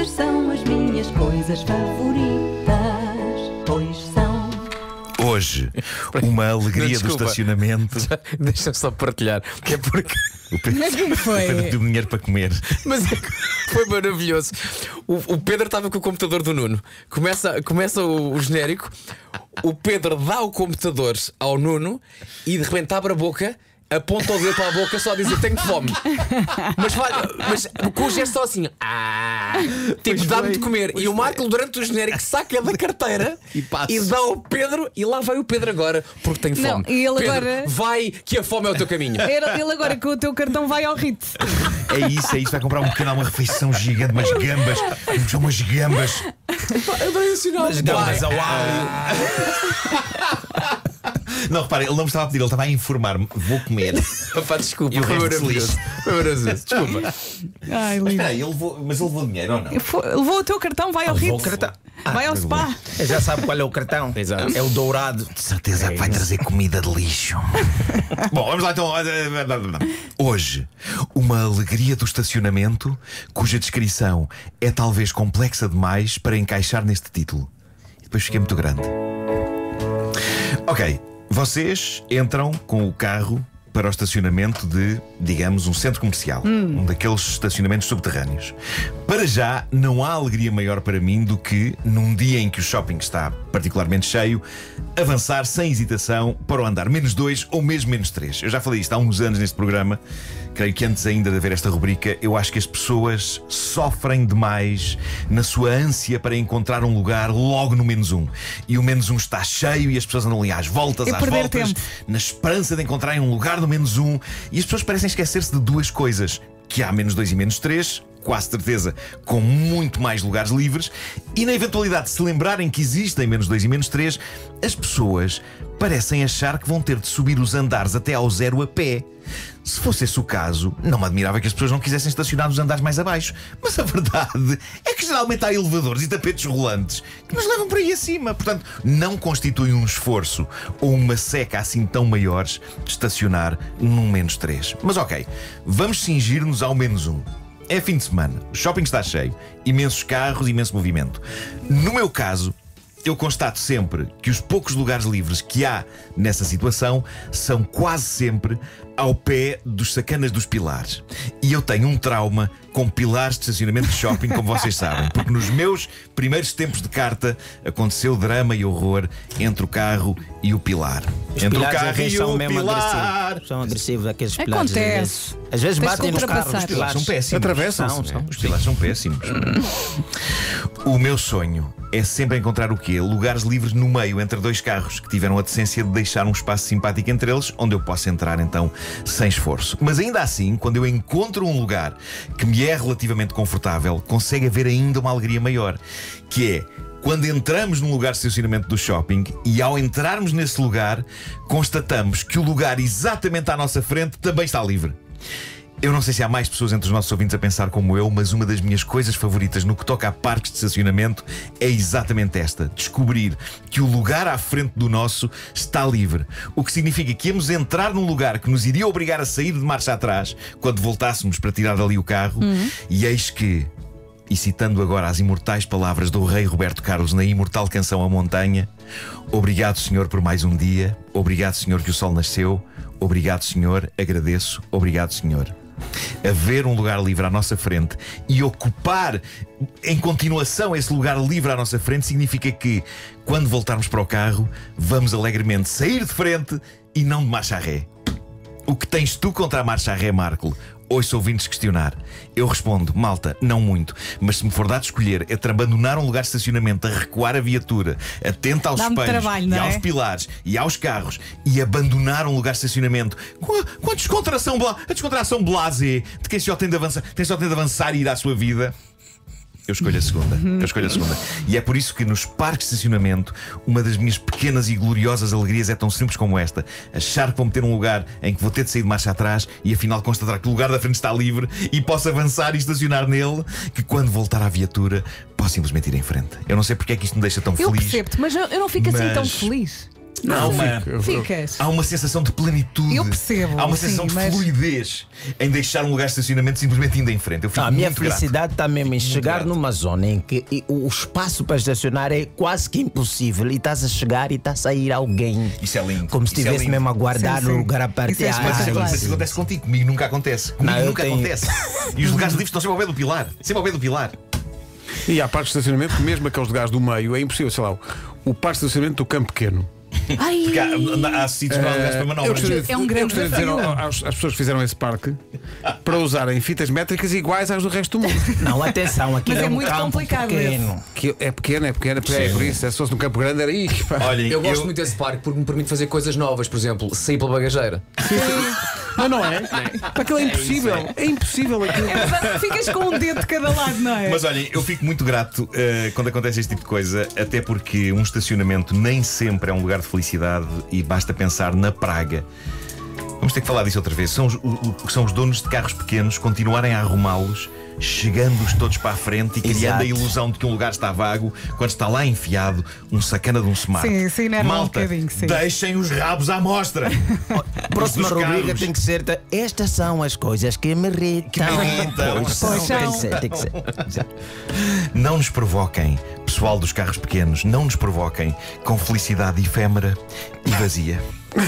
Estas são as minhas coisas favoritas, pois são. Hoje, uma alegria Desculpa. do estacionamento. Deixa-me só partilhar, que é porque. O Pedro, Mas o que é que foi? o Pedro pediu dinheiro para comer. Mas é que foi maravilhoso. O Pedro estava com o computador do Nuno. Começa o genérico. O Pedro dá o computador ao Nuno e de repente abre a boca, aponta o dedo para a boca só a dizer tenho fome. Mas com o gesto só assim. Tipo, dá-me de comer. E o Marco, durante o genérico, saca da carteira E passa. e dá ao Pedro. E lá vai o Pedro agora, porque tem Não, fome. e ele Pedro, agora- vai, que a fome é o teu caminho. Ele agora com o teu cartão vai ao RIT. É isso. Vai comprar um pequeno, uma refeição gigante, umas gambas. Umas gambas. As gambas ao alho. Não, repara, ele não me estava a pedir, ele estava a informar-me. Vou comer. Pá, desculpa, E o foi resto maravilhoso. feliz. Foi maravilhoso. Desculpa. Ai, Mas lindo. espera aí, mas ele levou dinheiro ou não? Levou o teu cartão, vai ao RIT. Vou cartão. Vai ao spa. Já sabe qual é o cartão? Exato. É o dourado. De certeza que vai trazer comida de lixo. Bom, vamos lá então. Hoje, uma alegria do estacionamento cuja descrição é talvez complexa demais para encaixar neste título. E depois fiquei muito grande. Ok, vocês entram com o carro para o estacionamento de, digamos, um centro comercial. Um daqueles estacionamentos subterrâneos. Para já, não há alegria maior para mim do que, num dia em que o shopping está particularmente cheio, avançar sem hesitação para o andar -2 ou mesmo -3. Eu já falei isto há uns anos neste programa. Creio que antes ainda de haver esta rubrica, eu acho que as pessoas sofrem demais na sua ânsia para encontrar um lugar logo no -1. E o -1 está cheio e as pessoas andam ali às voltas, E às perder voltas, tempo. na esperança de encontrarem um lugar no -1. E as pessoas parecem esquecer-se de duas coisas: que há -2 e -3, quase certeza, com muito mais lugares livres, e na eventualidade de se lembrarem que existem -2 e -3, as pessoas parecem achar que vão ter de subir os andares até ao 0 a pé. Se fosse esse o caso, não me admirava que as pessoas não quisessem estacionar nos andares mais abaixo. Mas a verdade é que geralmente há elevadores e tapetes rolantes que nos levam por aí acima. Portanto, não constitui um esforço ou uma seca assim tão maiores de estacionar num -3. Mas ok, vamos cingir-nos ao -1. É fim de semana, o shopping está cheio, imensos carros, imenso movimento. No meu caso, eu constato sempre que os poucos lugares livres que há nessa situação são quase sempre ao pé dos sacanas dos pilares. E eu tenho um trauma com pilares de estacionamento de shopping, como vocês sabem, porque nos meus primeiros tempos de carta aconteceu drama e horror entre o carro e o pilar. Os Entre o pilares às carro vezes e são o mesmo pilar. agressivos. São agressivos aqueles pilares. Acontece. Às vezes Tens batem que nos carros. ultrapassar. Os pilares São péssimos. Atravessam-se. São. Os pilares são péssimos. O meu sonho é sempre encontrar o quê? Lugares livres no meio entre dois carros que tiveram a decência de deixar um espaço simpático entre eles, onde eu posso entrar então sem esforço. Mas ainda assim, quando eu encontro um lugar que me é relativamente confortável, consegue haver ainda uma alegria maior, que é quando entramos num lugar de estacionamento do shopping e ao entrarmos nesse lugar, constatamos que o lugar exatamente à nossa frente também está livre. Eu não sei se há mais pessoas entre os nossos ouvintes a pensar como eu, mas uma das minhas coisas favoritas no que toca a parques de estacionamento é exatamente esta: descobrir que o lugar à frente do nosso está livre. O que significa que íamos entrar num lugar que nos iria obrigar a sair de marcha atrás quando voltássemos para tirar dali o carro, e eis que, e citando agora as imortais palavras do rei Roberto Carlos na imortal canção A Montanha: obrigado, Senhor, por mais um dia. Obrigado, Senhor, que o sol nasceu. Obrigado, Senhor, agradeço. Obrigado, Senhor. Haver um lugar livre à nossa frente e ocupar em continuação esse lugar livre à nossa frente significa que, quando voltarmos para o carro, vamos alegremente sair de frente e não de marcha a ré. O que tens tu contra a marcha a ré, Marco? Ouço ouvintes questionar. Eu respondo: malta, não muito. Mas se me for dado escolher entre abandonar um lugar de estacionamento, a recuar a viatura, atento aos Dá-me espelhos trabalho, e não aos é? pilares e aos carros, e abandonar um lugar de estacionamento com a descontração blasé de quem só tem de avançar e ir à sua vida, eu escolho a segunda. E é por isso que nos parques de estacionamento, uma das minhas pequenas e gloriosas alegrias é tão simples como esta: achar que vou meter um lugar em que vou ter de sair de marcha atrás e afinal constatar que o lugar da frente está livre e posso avançar e estacionar nele, que quando voltar à viatura posso simplesmente ir em frente. Eu não sei porque é que isto me deixa tão Eu feliz. percebo-te, mas eu não fico assim tão Mas- feliz. Ficas. Há uma sensação de plenitude. Eu percebo, Há uma sim, sensação de mas- fluidez em deixar um lugar de estacionamento simplesmente indo em frente. Eu fico A minha muito grato. felicidade está mesmo em chegar grato. numa zona em que o espaço para estacionar é quase que impossível e estás a chegar e está a sair alguém. Isso é lindo. Como se Isso é estivesse lindo. mesmo a guardar Sim, no sim. lugar a Isso é partilhar. espetacular. Não sei se acontece contigo, comigo nunca acontece. Comigo Não, eu nunca tenho- acontece. E os lugares livres estão sempre ao pé do pilar. Sempre ao pé do pilar. E há parques de estacionamento, mesmo aqueles lugares do meio, é impossível, sei lá, o parque de estacionamento do Campo Pequeno. Ai, Porque há sítios que não há lugares para Eu manobras. gostaria É um grande eu gostaria de dizer desafio. às pessoas que fizeram esse parque para usarem fitas métricas iguais às do resto do mundo. Não, atenção, aquilo Mas é é um muito campo complicado pequeno. Que é pequeno, é por isso. Se fosse no Campo Grande era aí. Olhem, Eu gosto muito desse parque porque me permite fazer coisas novas, por exemplo, sair pela bagageira. Mas não é? Aquilo é impossível. É impossível aquilo. ficas com um dedo de cada lado, não é? Mas olhem, eu fico muito grato quando acontece este tipo de coisa, até porque um estacionamento nem sempre é um lugar de felicidade e basta pensar na praga. Vamos ter que falar disso outra vez. São os donos de carros pequenos continuarem a arrumá-los, chegando-os todos para a frente e criando Exato. a ilusão de que um lugar está vago, quando está lá enfiado um sacana de um smart. Sim, sim, enerva um Malta, bocadinho, sim. deixem os rabos à mostra. Próxima Dos rubrica carros. tem que ser. Estas são as coisas que me irritam. Que me irritam. Pois são, Pois tem são. que ser, tem que ser. Não nos provoquem, pessoal dos carros pequenos, não nos provoquem com felicidade efêmera e vazia.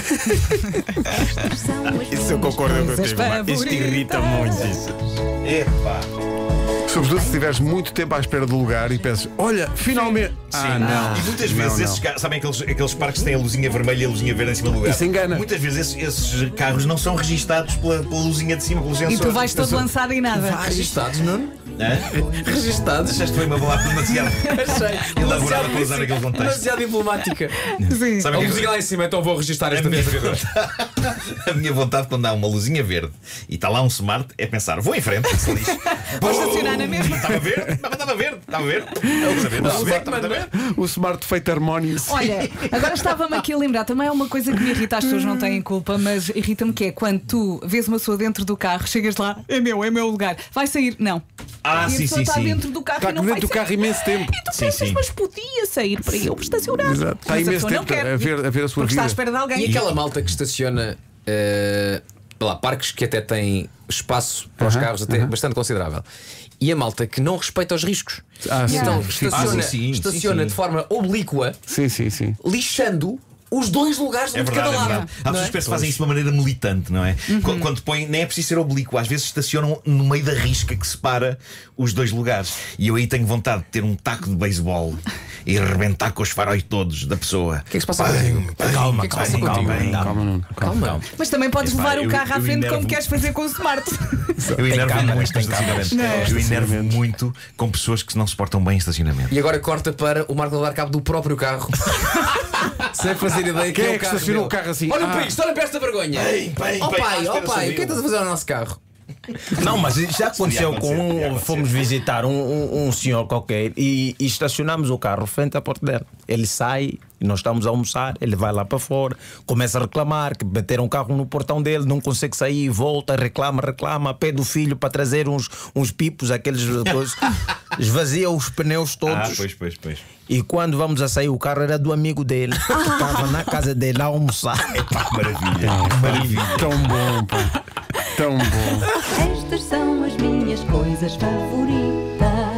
Isso eu concordo Coisas contigo. Isto irrita muito. Isso. Epá. Sobretudo se estiveres muito tempo à espera do lugar e pensas, olha, finalmente. Não. E muitas vezes Não, esses carros, sabem aqueles parques que têm a luzinha vermelha e a luzinha verde em cima do lugar? Isso engana. Muitas vezes esses carros não são registados pela luzinha de cima, pelo sensor. E tu vais todo lançado e nada. Registados, Nuno? Hã? Registados. Achaste que foi uma palavra demasiado elaborada para usar naquele contexto. Demasiado diplomática. Sim. Sabem A o que é luzinha lá em cima, então vou registrar esta vez. A minha vontade quando há uma luzinha verde e está lá um smart é pensar, vou em frente, se lixe. Vou estacionar na mesma. Estava verde, estava verde, estava verde. Estava verde. O smart feito harmónio. Olha, agora estava-me aqui a lembrar, também é uma coisa que me irrita, as pessoas não têm culpa, mas irrita-me que é quando tu vês uma pessoa dentro do carro, chegas lá, é meu lugar, vai sair, não. Ah, E a sim, pessoa sim, está sim. dentro do carro Está e não dentro vai do sair. carro imenso tempo. E tu Sim, pensas, sim. mas podia sair para eu estacionar. Exato. Está Mas a imenso pessoa não tempo quer, a ver a sua porque está à vida. espera de alguém. E aquela malta que estaciona lá, parques que até têm espaço para os carros até bastante considerável. E a malta que não respeita os riscos. E sim. então Sim. estaciona, sim, estaciona sim. de forma oblíqua, Sim. lixando os dois lugares É de verdade, cada é lado. verdade. Há não pessoas é? que fazem isso de uma maneira militante, não é? Quando põem, nem é preciso ser oblíquo, às vezes estacionam no meio da risca que separa os dois lugares. E eu aí tenho vontade de ter um taco de beisebol e arrebentar com os faróis todos da pessoa. O que é que se passa contigo? Calma, O que é que se passa calma, contigo? calma. Calma, Nuno. Calma. Mas também podes Epá, levar o carro à eu frente enervo- como queres fazer com o smart. Eu enervo câmaras, muito tem no estacionamento. câmaras. Eu enervo muito com pessoas que não se portam bem em estacionamento. E agora corta para o Marco dar cabo do próprio carro. Sem fazer ideia Quem é é o que carro estacionou o dele. carro assim? Olha Ah. para isto, olha para esta vergonha. Bem, Ó pai, à ó espera pai, o que é que sou estás a fazer ao nosso carro? Não, mas já aconteceu Podia com acontecer, podia fomos visitar um senhor qualquer e estacionamos o carro frente à porta dele. Ele sai, nós estamos a almoçar, ele vai lá para fora, começa a reclamar que bateram o carro no portão dele, não consegue sair, volta, reclama, pede o filho para trazer uns pipos, aqueles coisas, esvazia os pneus todos. Pois. E quando vamos a sair, o carro era do amigo dele, que estava na casa dele a almoçar. Maravilha. Maravilha. Tão bom, pá. Tão bom. Estas são as minhas coisas favoritas.